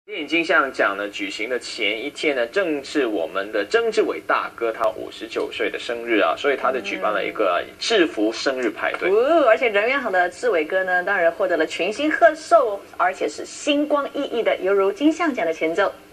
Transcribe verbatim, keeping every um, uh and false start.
电影金像奖呢举行的前一天呢，正是我们的曾志伟大哥他五十九岁的生日啊，所以他就举办了一个制服生日派对。 哦，而且人缘好的志伟哥呢，当然获得了群星贺寿，而且是星光熠熠的，犹如金像奖的前奏。